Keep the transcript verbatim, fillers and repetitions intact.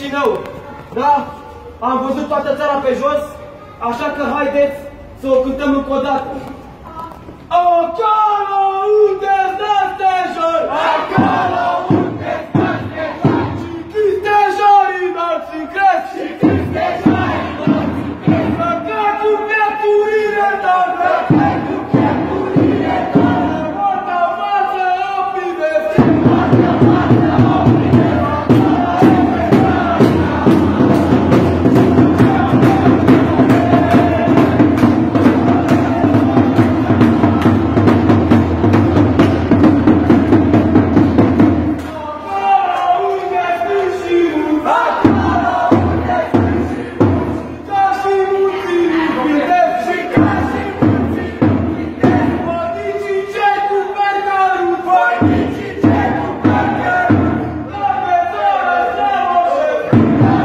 Chișinău. Da? Am văzut toată țara pe jos, așa că haideți să o cântăm încă o dată. Acolo unde stă stejar! Acolo unde stă stejar! Și când stejarii înalți în cresc! Și când stejarii înalți în cresc! Răcă cu pieturile tale! Răcă cu pieturile tale! Moartea față o privesc! Moartea față o privesc! Yeah.